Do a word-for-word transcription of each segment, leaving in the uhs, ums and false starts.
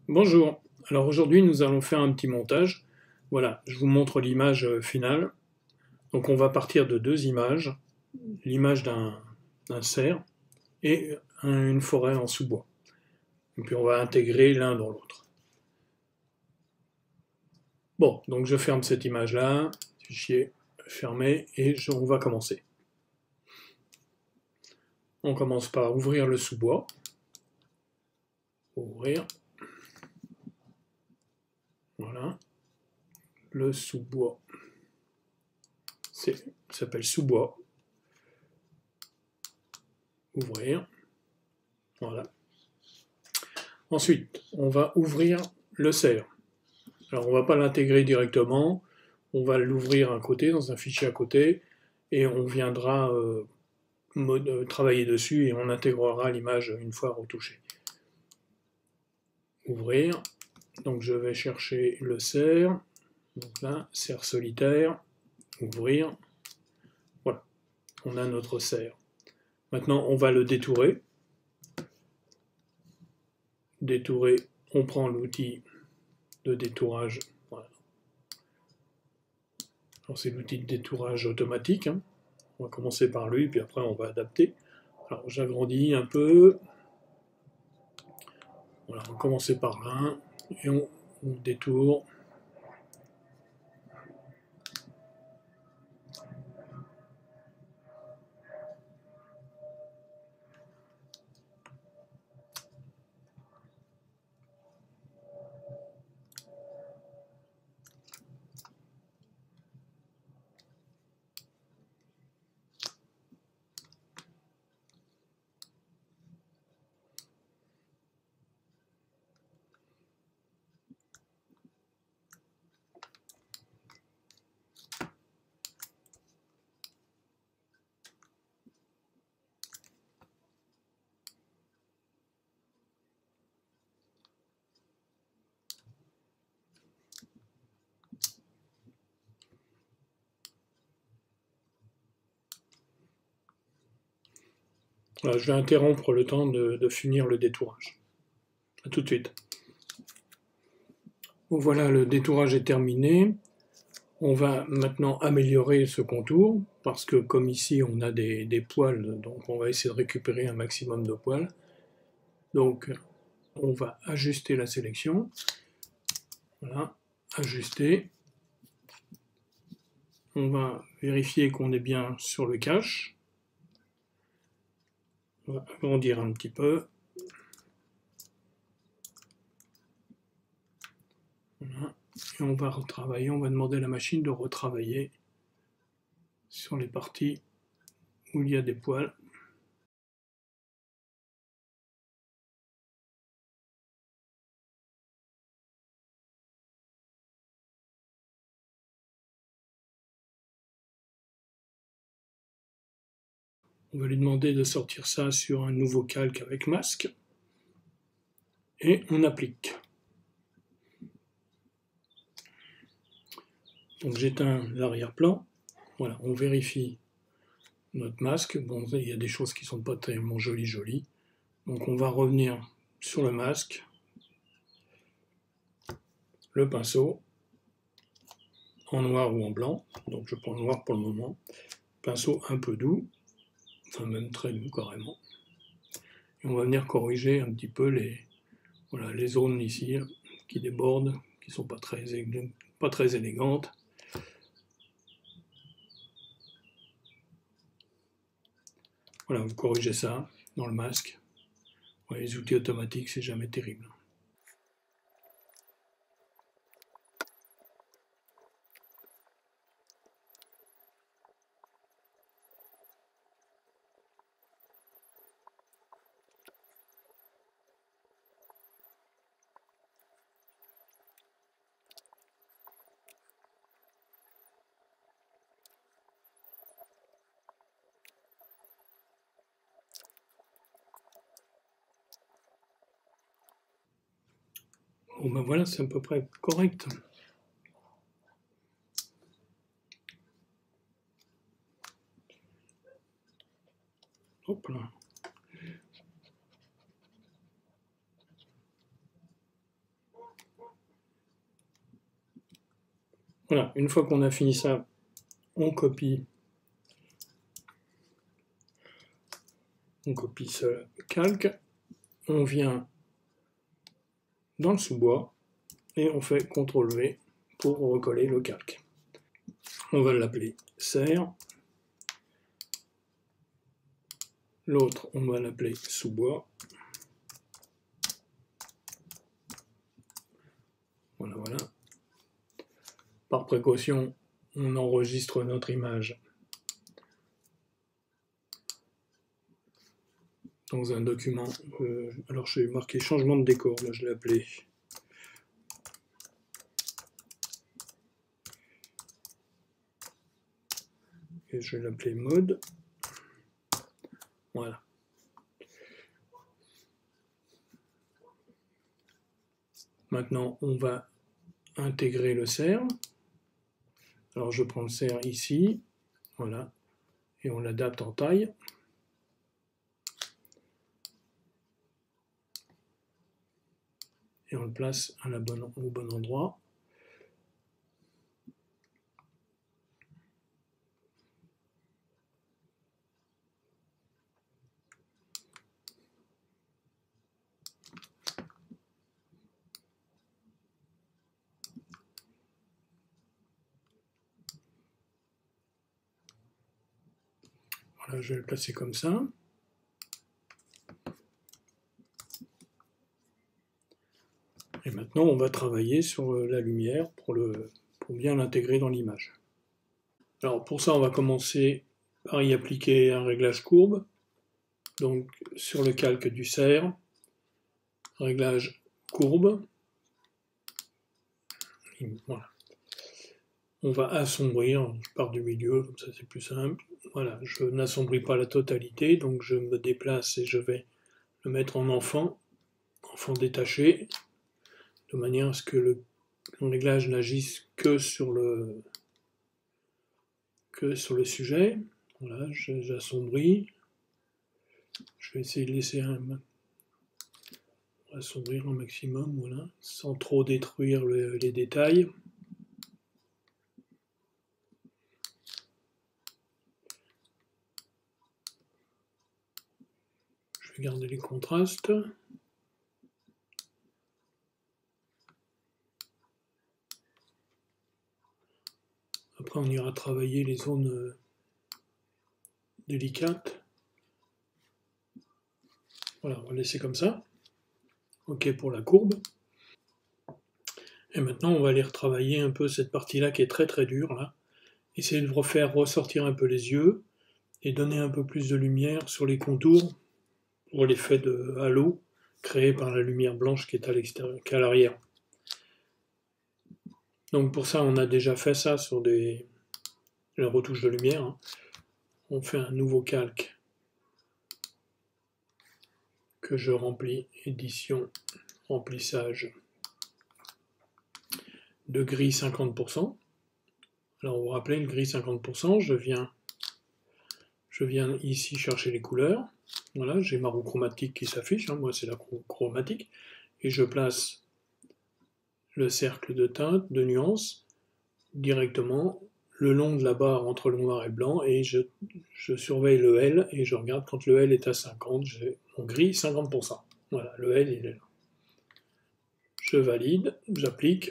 Bonjour, alors aujourd'hui nous allons faire un petit montage. Voilà, je vous montre l'image euh, finale. Donc on va partir de deux images, l'image d'un d'un cerf et un- une forêt en sous-bois. Et puis on va intégrer l'un dans l'autre. Bon, donc je ferme cette image-là, fichier fermé, et je- on va commencer. On commence par ouvrir le sous-bois. Ouvrir. Voilà. Le sous-bois. C'est- s'appelle sous-bois. Ouvrir. Voilà. Ensuite, on va ouvrir le cerf. Alors on ne va pas l'intégrer directement, on va l'ouvrir un côté, dans un fichier à côté, et on viendra euh, mode, euh, travailler dessus et on intégrera l'image une fois retouchée. Ouvrir, donc je vais chercher le cerf, donc là, cerf solitaire, ouvrir, voilà, on a notre cerf. Maintenant on va le détourer. Détourer, on prend l'outil de détourage, voilà. Alors c'est l'outil de détourage automatique, hein. On va commencer par lui, puis après on va adapter. Alors j'agrandis un peu. Voilà, on va commencer par là, et on, on détourne. Voilà, je vais interrompre le temps de, de finir le détourage. A tout de suite. Bon, voilà, le détourage est terminé. On va maintenant améliorer ce contour, parce que comme ici on a des, des poils, donc on va essayer de récupérer un maximum de poils. Donc on va ajuster la sélection. Voilà, ajuster. On va vérifier qu'on est bien sur le cache. On va agrandir un petit peu. Voilà. Et on va retravailler, on va demander à la machine de retravailler sur les parties où il y a des poils. On va lui demander de sortir ça sur un nouveau calque avec masque. Et on applique. Donc j'éteins l'arrière-plan. Voilà, on vérifie notre masque. Bon, il y a des choses qui ne sont pas tellement jolies, jolies. Donc on va revenir sur le masque. Le pinceau. En noir ou en blanc. Donc je prends le noir pour le moment. Pinceau un peu doux. Enfin même très doux carrément. Et on va venir corriger un petit peu les, voilà, les zones ici qui débordent, qui ne sont pas très, pas très élégantes. Voilà, vous corrigez ça dans le masque. Ouais, les outils automatiques, c'est jamais terrible. Bon ben voilà, c'est à peu près correct. Hop là. Voilà, une fois qu'on a fini ça, on copie, on copie ce calque, on vient dans le sous-bois et on fait contrôle V pour recoller le calque. On va l'appeler serre. L'autre, on va l'appeler sous-bois. Voilà, voilà. Par précaution, on enregistre notre image dans un document. Euh, alors, je vais marquer changement de décor. Là, je l'ai appelé. Et je vais l'appeler mode. Voilà. Maintenant, on va intégrer le cerf. Alors, je prends le cerf ici. Voilà. Et on l'adapte en taille. Et on le place à la bonne, au bon endroit. Voilà, je vais le placer comme ça. Et maintenant, on va travailler sur la lumière pour, le, pour bien l'intégrer dans l'image. Alors pour ça, on va commencer par y appliquer un réglage courbe. Donc sur le calque du cerf, réglage courbe. Voilà. On va assombrir, je pars du milieu, comme ça c'est plus simple. Voilà, je n'assombris pas la totalité, donc je me déplace et je vais le mettre en enfant, enfant détaché, de manière à ce que le, le réglage n'agisse que sur le que sur le sujet. Voilà, j'assombris. Je vais essayer de laisser un assombrir un maximum, voilà, sans trop détruire le, les détails. Je vais garder les contrastes. Après, on ira travailler les zones délicates. Voilà, on va laisser comme ça. OK pour la courbe. Et maintenant, on va aller retravailler un peu cette partie-là qui est très très dure, là. Essayer de refaire ressortir un peu les yeux et donner un peu plus de lumière sur les contours pour l'effet de halo créé par la lumière blanche qui est à l'extérieur, qui est à l'arrière. Donc pour ça, on a déjà fait ça sur des la retouche de lumière. Hein. On fait un nouveau calque que je remplis, édition, remplissage de gris cinquante pour cent. Alors vous vous rappelez, le gris cinquante pour cent, je viens, je viens ici chercher les couleurs. Voilà, j'ai ma roue chromatique qui s'affiche, hein, moi c'est la roue chromatique, et je place le cercle de teinte, de nuances, directement le long de la barre entre le noir et le blanc, et je, je surveille le L, et je regarde quand le L est à cinquante, j'ai mon gris cinquante pour cent. Voilà, le L il est là. Je valide, j'applique,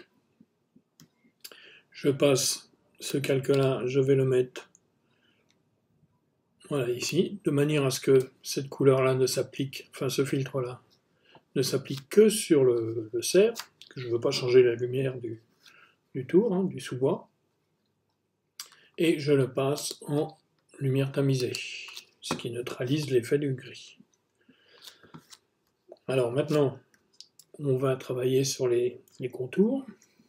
je passe ce calque-là, je vais le mettre voilà, ici, de manière à ce que cette couleur-là ne s'applique, enfin ce filtre-là, ne s'applique que sur le, le cerf, que je ne veux pas changer la lumière du, du tour, hein, du sous-bois, et je le passe en lumière tamisée, ce qui neutralise l'effet du gris. Alors maintenant, on va travailler sur les, les contours.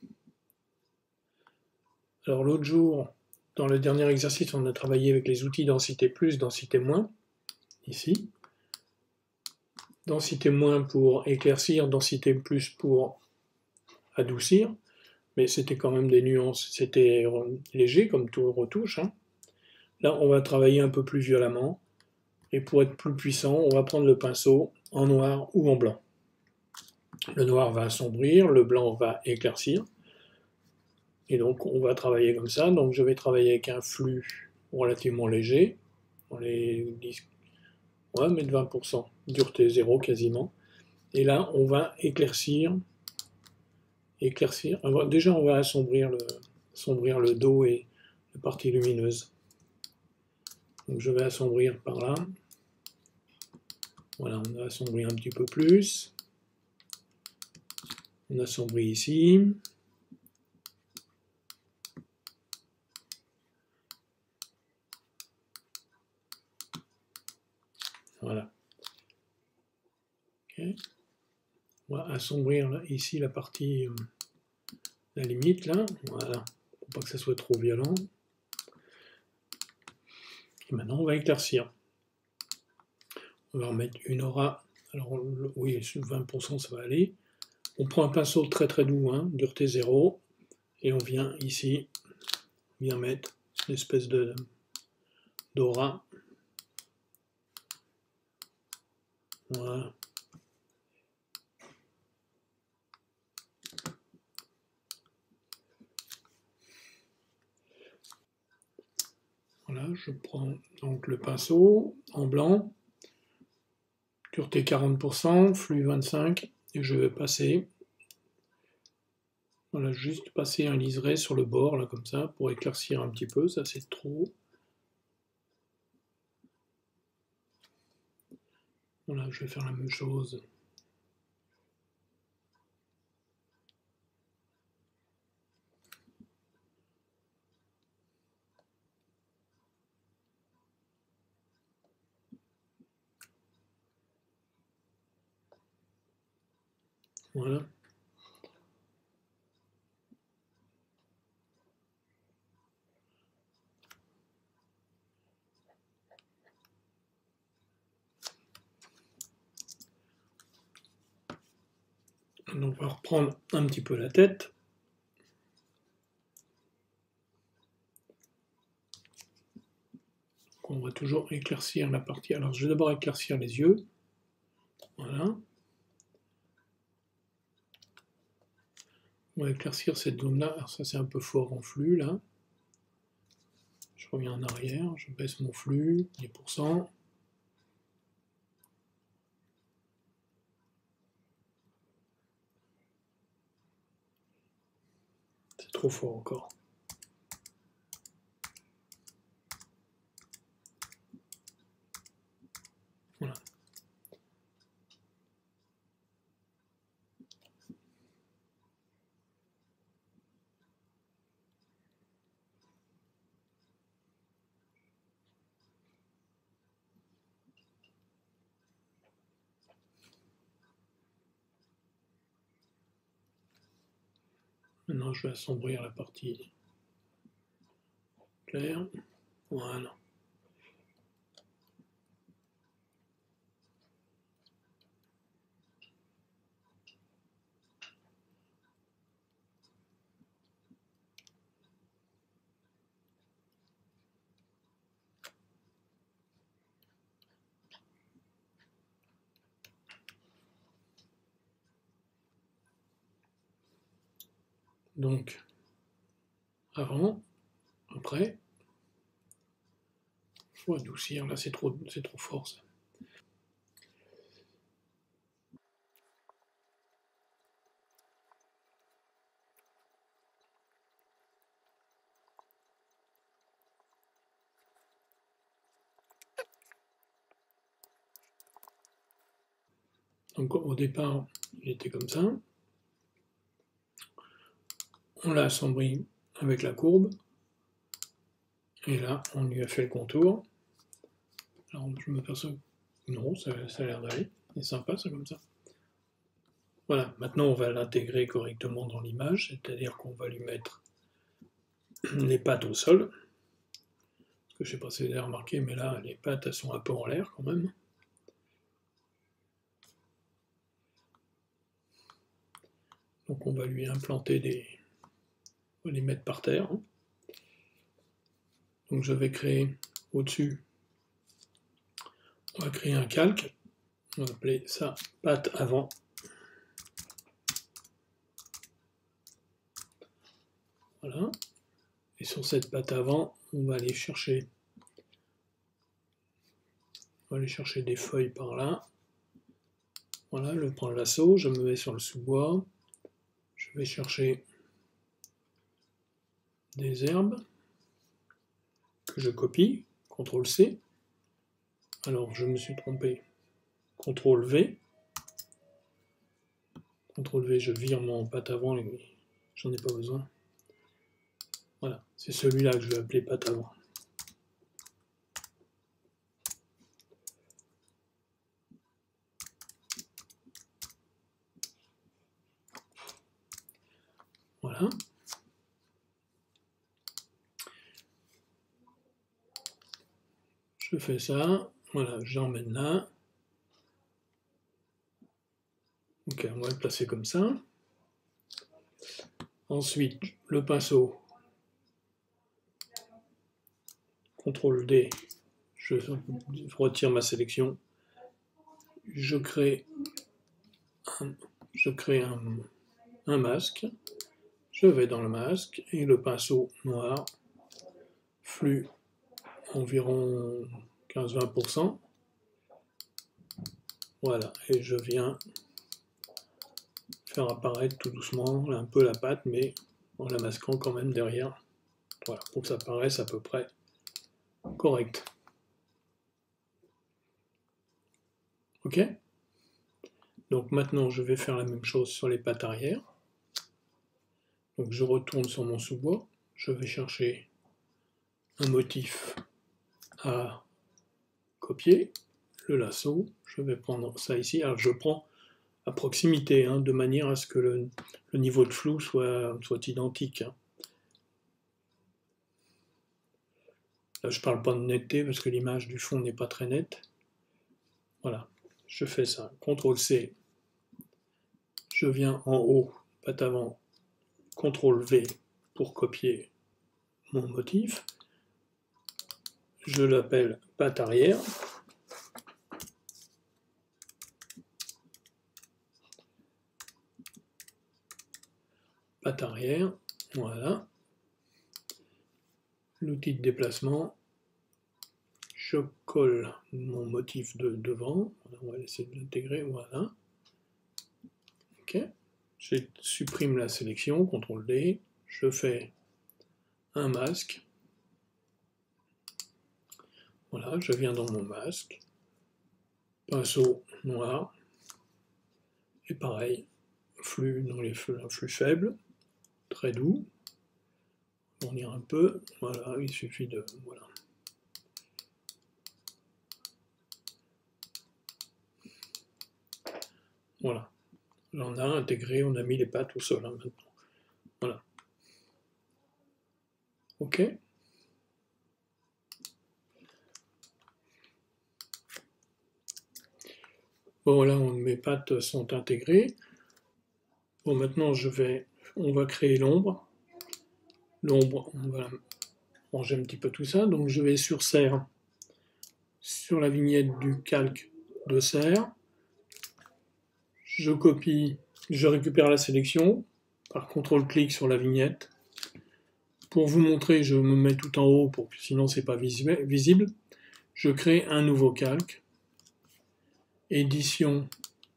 Alors l'autre jour, dans le dernier exercice, on a travaillé avec les outils densité plus, densité moins, ici. Densité moins pour éclaircir, densité plus pour adoucir, mais c'était quand même des nuances, c'était léger comme tout retouche. Hein. Là, on va travailler un peu plus violemment, et pour être plus puissant, on va prendre le pinceau en noir ou en blanc. Le noir va assombrir, le blanc va éclaircir. Et donc on va travailler comme ça. Donc je vais travailler avec un flux relativement léger, dans les dix, ouais, mais de vingt pour cent, dureté zéro quasiment. Et là on va éclaircir, éclaircir. Déjà on va assombrir le, assombrir le dos et la partie lumineuse. Donc je vais assombrir par là. Voilà, on a assombri un petit peu plus. On assombrit ici. Voilà. Okay. On va assombrir là, ici la partie, euh, la limite là. Voilà, pour pas que ça soit trop violent. Et maintenant on va éclaircir. On va remettre une aura. Alors oui, vingt pour cent ça va aller. On prend un pinceau très très doux, hein, dureté zéro, et on vient ici, on vient mettre une espèce de d'aura. Voilà. Voilà, je prends donc le pinceau en blanc, dureté quarante pour cent, flux vingt-cinq, et je vais passer, voilà, juste passer un liseré sur le bord, là, comme ça, pour éclaircir un petit peu, ça c'est trop. Voilà, je vais faire la même chose. Voilà. Donc on va reprendre un petit peu la tête. Donc on va toujours éclaircir la partie. Alors je vais d'abord éclaircir les yeux. Voilà. On va éclaircir cette zone-là. Alors ça c'est un peu fort en flux là. Je reviens en arrière, je baisse mon flux, dix pour cent. C'est trop fort encore. Voilà. Maintenant, je vais assombrir la partie claire. Voilà. Donc, avant, après, il faut adoucir. Là, c'est trop, c'est trop fort, ça. Donc, au départ, il était comme ça. On l'a assombri avec la courbe. Et là, on lui a fait le contour. Alors, je m'aperçois que non, ça, ça a l'air d'aller. C'est sympa, ça, comme ça. Voilà, maintenant, on va l'intégrer correctement dans l'image, c'est-à-dire qu'on va lui mettre les pattes au sol. Parce que je ne sais pas si vous avez remarqué, mais là, les pattes, elles sont un peu en l'air, quand même. Donc, on va lui implanter des... On va les mettre par terre. Donc, je vais créer au-dessus... On va créer un calque. On va appeler ça patte avant. Voilà. Et sur cette patte avant, on va aller chercher, on va aller chercher des feuilles par là. Voilà, je prends le lasso, je me mets sur le sous-bois. Je vais chercher des herbes que je copie, contrôle C. Alors, je me suis trompé, contrôle V. contrôle V, je vire mon patte avant, j'en ai pas besoin. Voilà, c'est celui-là que je vais appeler patte avant. Voilà. Je fais ça, voilà, j'emmène là. Ok, on va le placer comme ça. Ensuite, le pinceau, contrôle D, je retire ma sélection. Je crée un, je crée un, un masque. Je vais dans le masque et le pinceau noir, flux environ quinze à vingt pour cent. Voilà, et je viens faire apparaître tout doucement un peu la pâte, mais en la masquant quand même derrière. Voilà, pour que ça paraisse à peu près correct. Ok? Donc maintenant, je vais faire la même chose sur les pattes arrière. Donc je retourne sur mon sous-bois, je vais chercher un motif à copier, le lasso, je vais prendre ça ici. Alors je prends à proximité, hein, de manière à ce que le, le niveau de flou soit, soit identique. Hein. Là, je ne parle pas de netteté parce que l'image du fond n'est pas très nette. Voilà, je fais ça. contrôle C, je viens en haut, patte avant, contrôle V pour copier mon motif. Je l'appelle patte arrière. Patte arrière, voilà. L'outil de déplacement, je colle mon motif de devant, on va essayer de l'intégrer, voilà. Ok, je supprime la sélection, contrôle D, je fais un masque. Voilà, je viens dans mon masque, pinceau noir, et pareil, flux dans les flux, un flux faible, très doux. On ira un peu, voilà, il suffit de, voilà. Voilà, là on a intégré, on a mis les pattes au sol, hein, maintenant. Voilà. Ok. Bon, voilà, mes pattes sont intégrées. Bon, maintenant, je vais, on va créer l'ombre. L'ombre, on va ranger un petit peu tout ça. Donc, je vais sur serre, sur la vignette du calque de serre. Je copie, je récupère la sélection par contrôle-clic sur la vignette. Pour vous montrer, je me mets tout en haut, pour que sinon c'est pas visible. Je crée un nouveau calque. Édition,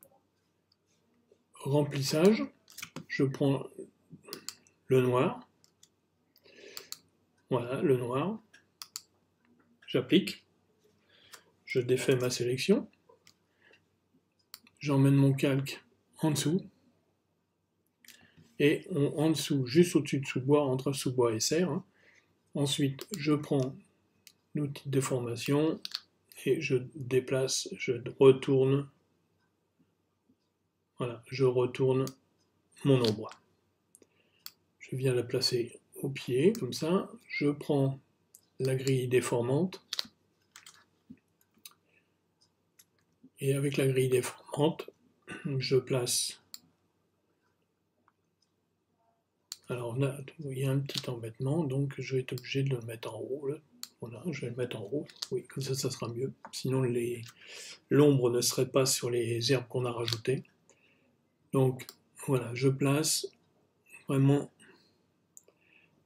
remplissage. Je prends le noir. Voilà, le noir. J'applique. Je défais ma sélection. J'emmène mon calque en dessous. Et on, en dessous, juste au-dessus de sous-bois, entre sous-bois et serre. Hein. Ensuite, je prends l'outil de déformation et je déplace, je retourne. Voilà, je retourne mon ombre. Je viens la placer au pied, comme ça. Je prends la grille déformante. Et avec la grille déformante, je place. Alors on a, il y a un petit embêtement, donc je vais être obligé de le mettre en haut. Là. Voilà, je vais le mettre en haut. Oui, comme ça, ça sera mieux. Sinon, l'ombre ne serait pas sur les herbes qu'on a rajoutées. Donc, voilà, je place vraiment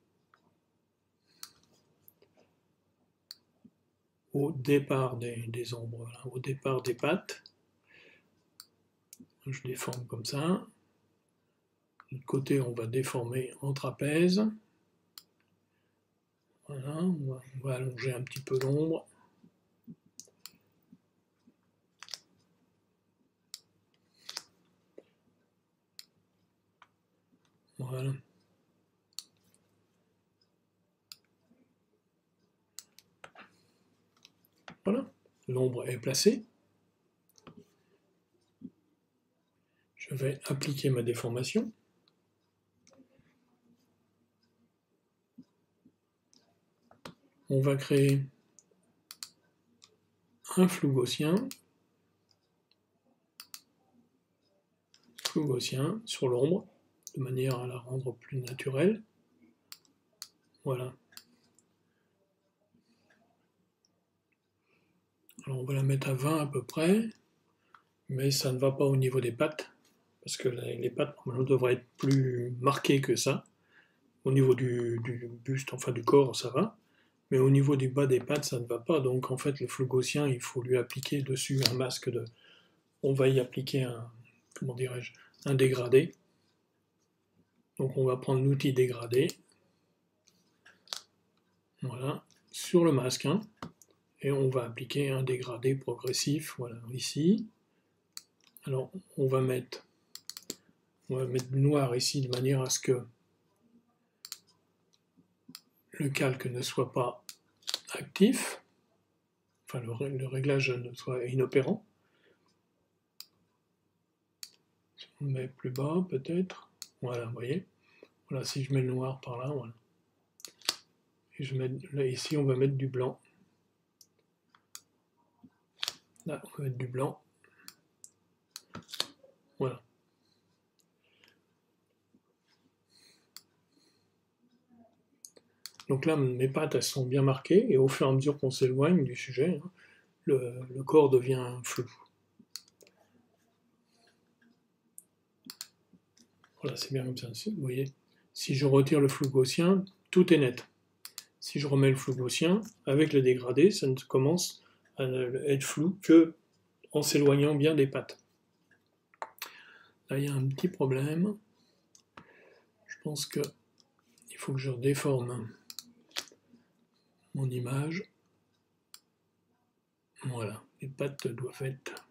au départ des, des ombres, voilà, au départ des pattes. Je déforme comme ça. De l'autre côté, on va déformer en trapèze. Voilà, on va, on va allonger un petit peu l'ombre. Voilà. Voilà, l'ombre est placée. Je vais appliquer ma déformation. On va créer un flou gaussien, flou gaussien sur l'ombre, de manière à la rendre plus naturelle. Voilà. Alors on va la mettre à vingt à peu près, mais ça ne va pas au niveau des pattes, parce que les pattes normalement devraient être plus marquées que ça. Au niveau du, du buste, enfin du corps, ça va, mais au niveau du bas des pattes, ça ne va pas. Donc en fait, le flou gaussien, il faut lui appliquer dessus un masque de... On va y appliquer un, comment dirais-je, un dégradé. Donc on va prendre l'outil dégradé, voilà, sur le masque, hein, et on va appliquer un dégradé progressif, voilà, ici. Alors on va mettre, on va mettre noir ici de manière à ce que le calque ne soit pas actif, enfin le, le réglage ne soit inopérant. On met plus bas peut-être, voilà, vous voyez. Voilà, si je mets le noir par là, voilà. Et je mets, là ici on va mettre du blanc. Là on va mettre du blanc. Voilà. Donc là, mes pattes, elles sont bien marquées, et au fur et à mesure qu'on s'éloigne du sujet, hein, le, le corps devient flou. Voilà, c'est bien comme ça. Vous voyez, si je retire le flou gaussien, tout est net. Si je remets le flou gaussien, avec le dégradé, ça ne commence à être flou que en s'éloignant bien des pattes. Là, il y a un petit problème. Je pense que il faut que je déforme mon image. Voilà, les pattes doivent être...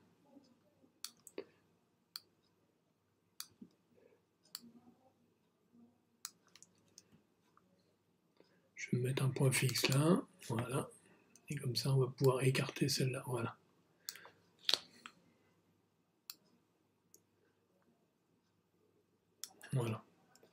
Je vais mettre un point fixe là, voilà. Et comme ça, on va pouvoir écarter celle-là, voilà. Voilà.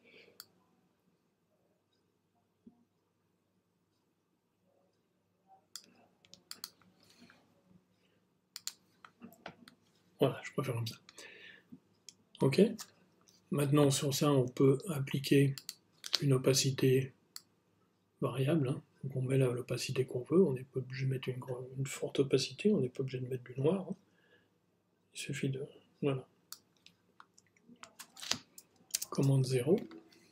Voilà, je préfère comme ça. Ok. Maintenant, sur ça, on peut appliquer une opacité variable. Hein. Donc on met l'opacité qu'on veut. On n'est pas obligé de mettre une, une forte opacité. On n'est pas obligé de mettre du noir. Hein. Il suffit de... Voilà. Commande zéro.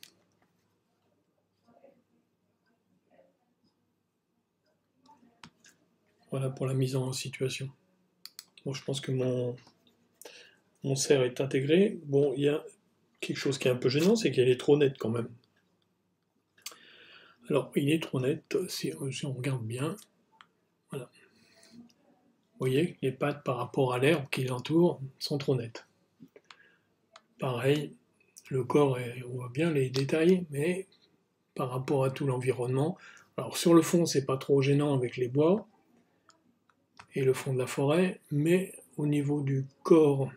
Voilà pour la mise en situation. Bon, je pense que mon, mon cerf est intégré. Bon, il y a quelque chose qui est un peu gênant, c'est qu'il est trop net quand même. Alors, il est trop net, si, si on regarde bien. Voilà. Vous voyez, les pattes par rapport à l'herbe qui l'entoure sont trop nettes. Pareil, le corps, est, on voit bien les détails, mais par rapport à tout l'environnement. Alors sur le fond, c'est pas trop gênant avec les bois et le fond de la forêt, mais au niveau du corps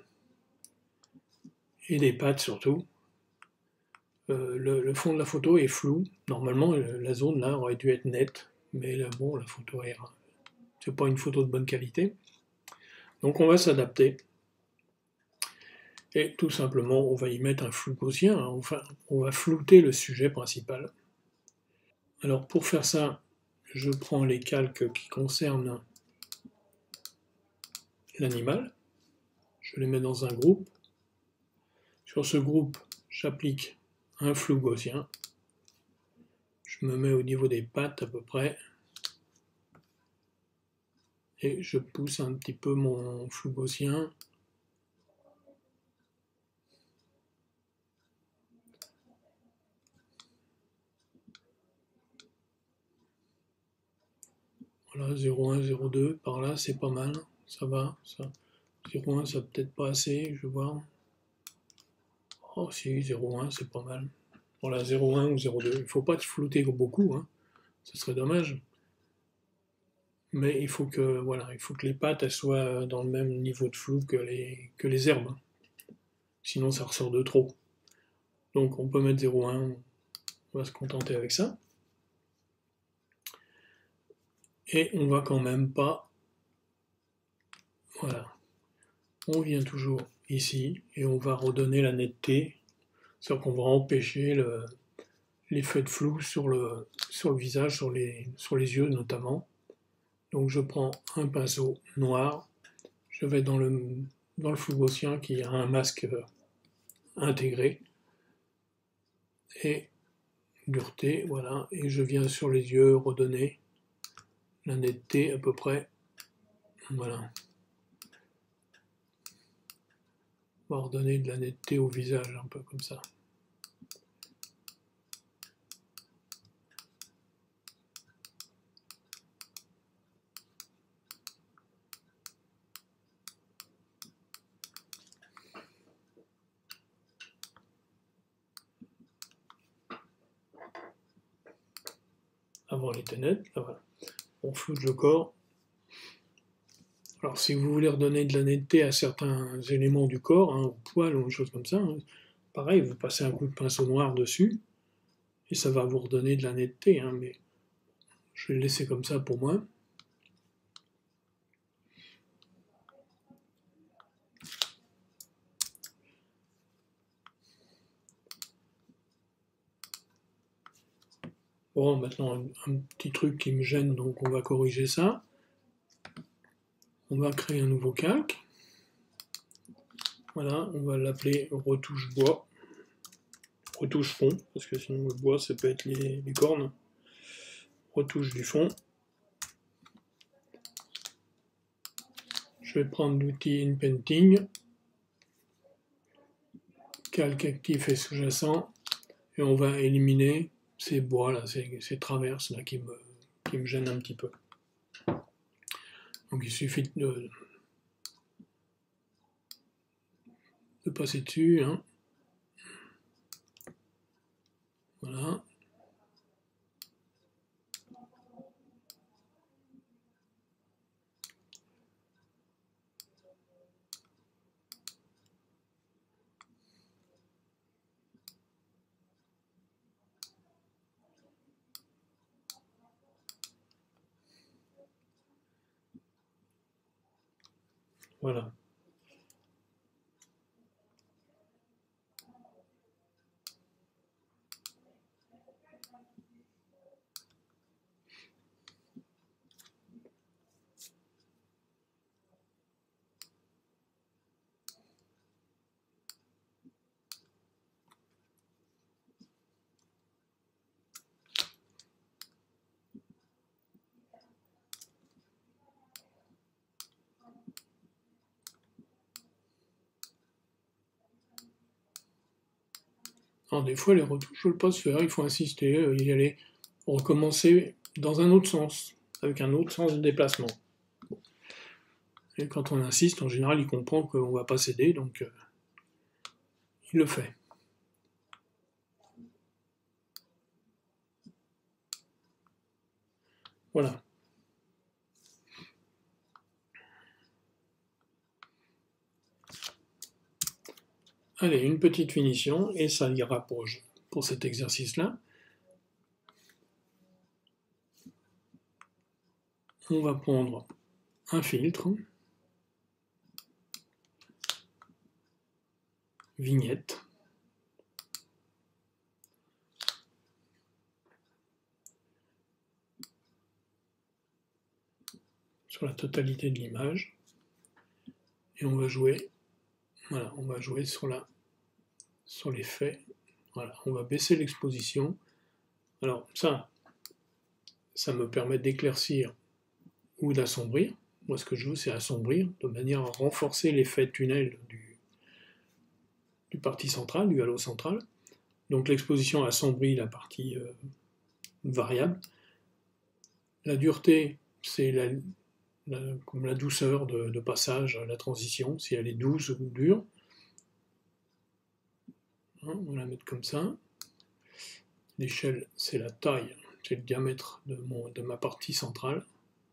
et des pattes surtout, euh, le, le fond de la photo est flou. Normalement, la zone là aurait dû être nette, mais là, bon, la photo est... C'est pas une photo de bonne qualité. Donc on va s'adapter. Et tout simplement, on va y mettre un flou gaussien, hein, enfin, on va flouter le sujet principal. Alors pour faire ça, je prends les calques qui concernent l'animal, je les mets dans un groupe. Sur ce groupe, j'applique un flou gaussien. Je me mets au niveau des pattes à peu près. et je pousse un petit peu mon flou gaussien. Voilà, zéro un, zéro deux, par là, c'est pas mal, ça va, ça. zéro un, ça peut-être pas assez, je vais voir. Oh si, zéro un, c'est pas mal. Voilà, zéro un ou zéro deux. Il ne faut pas te flouter beaucoup, hein. Ce serait dommage. Mais il faut que, voilà, il faut que les pattes elles soient dans le même niveau de flou que les, que les herbes. Sinon, ça ressort de trop. Donc, on peut mettre zéro un, on va se contenter avec ça. Et on va quand même pas... Voilà. On vient toujours ici et on va redonner la netteté. C'est-à-dire qu'on va empêcher le, l'effet de flou sur le, sur le visage, sur les, sur les yeux notamment. Donc je prends un pinceau noir, je vais dans le, dans le flou gaussien qui a un masque intégré, et dureté, voilà, et je viens sur les yeux redonner la netteté à peu près, voilà. On va redonner de la netteté au visage, un peu comme ça. Avant les ténèbres, là, voilà. On floute le corps. Alors si vous voulez redonner de la netteté à certains éléments du corps, hein, au poil ou une chose comme ça, hein, pareil, vous passez un coup de pinceau noir dessus, et ça va vous redonner de la netteté, hein, mais je vais le laisser comme ça pour moi. Bon, maintenant un, un petit truc qui me gêne, donc on va corriger ça. On va créer un nouveau calque. Voilà, on va l'appeler retouche bois. Retouche fond, parce que sinon le bois ça peut être les, les cornes. Retouche du fond. Je vais prendre l'outil InPainting. Calque actif et sous-jacent. Et on va éliminer ces bois là, ces, ces traverses là qui me, qui me gênent un petit peu. Donc il suffit de, de passer dessus. Hein. Voilà. Voilà. Alors des fois les retouches, je ne veux pas se faire, il faut insister, euh, y aller, recommencer dans un autre sens, avec un autre sens de déplacement. Et quand on insiste, en général, il comprend qu'on ne va pas céder, donc euh, il le fait. Voilà. Allez, une petite finition, et ça ira pour, pour cet exercice-là. On va prendre un filtre, vignette, sur la totalité de l'image, et on va jouer, voilà, on va jouer sur la, sur l'effet, voilà, on va baisser l'exposition. Alors ça, ça me permet d'éclaircir ou d'assombrir, Moi, ce que je veux, c'est assombrir, de manière à renforcer l'effet tunnel du, du parti central, du halo central. Donc l'exposition assombrit la partie euh, variable. La dureté, c'est la, la, comme la douceur de, de passage, la transition, si elle est douce ou dure. Hein, on va la mettre comme ça. L'échelle, c'est la taille, c'est le diamètre de, mon, de ma partie centrale.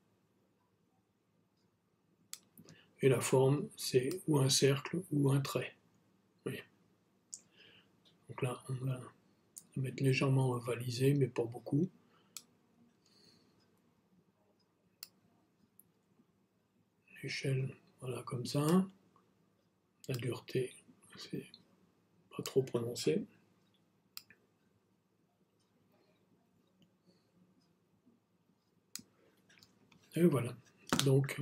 Et la forme, c'est ou un cercle ou un trait. Oui. Donc là, on va mettre légèrement ovalisé, mais pas beaucoup. L'échelle, voilà, comme ça. La dureté, c'est pas trop prononcé. Et voilà. Donc,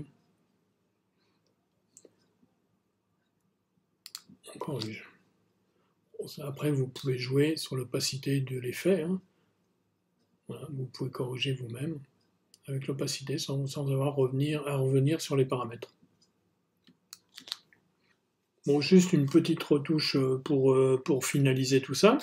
on corrige. Après, vous pouvez jouer sur l'opacité de l'effet. Hein. Voilà, vous pouvez corriger vous-même avec l'opacité sans, sans avoir revenir, à revenir sur les paramètres. Bon, juste une petite retouche pour, pour finaliser tout ça.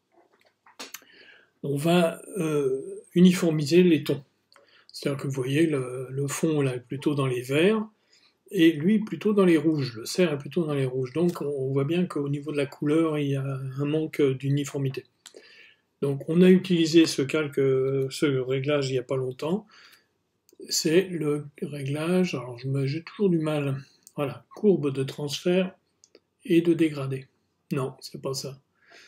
On va euh, uniformiser les tons. C'est-à-dire que vous voyez, le, le fond là est plutôt dans les verts, et lui plutôt dans les rouges. Le cerf est plutôt dans les rouges. Donc on voit bien qu'au niveau de la couleur, il y a un manque d'uniformité. Donc on a utilisé ce calque, ce réglage il n'y a pas longtemps. C'est le réglage, alors j'ai toujours du mal, voilà, courbe de transfert et de dégradé. Non, c'est pas ça.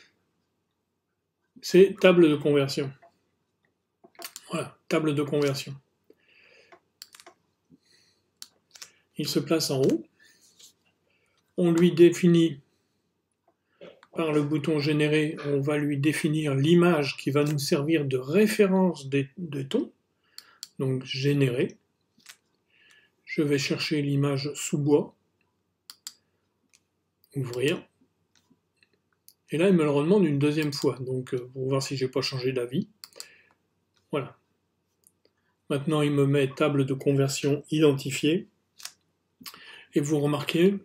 C'est table de conversion. Voilà, table de conversion. Il se place en haut. On lui définit, par le bouton générer, on va lui définir l'image qui va nous servir de référence des, des tons. Donc générer. Je vais chercher l'image sous-bois. Ouvrir. Et là, il me le redemande une deuxième fois. Donc pour voir si j'ai pas changé d'avis. Voilà. Maintenant, il me met table de conversion identifiée. Et vous remarquez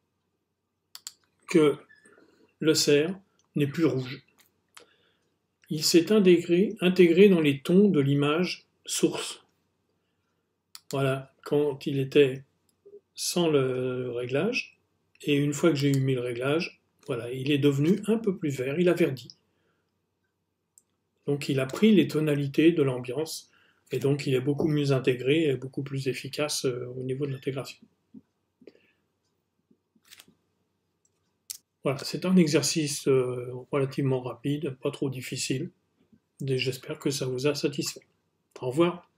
que le cerf n'est plus rouge. Il s'est intégré, intégré dans les tons de l'image source. Voilà, quand il était sans le réglage, et une fois que j'ai eu mis le réglage, voilà, il est devenu un peu plus vert, il a verdi. Donc il a pris les tonalités de l'ambiance, et donc il est beaucoup mieux intégré et beaucoup plus efficace au niveau de l'intégration. Voilà, c'est un exercice relativement rapide, pas trop difficile, et j'espère que ça vous a satisfait. Au revoir.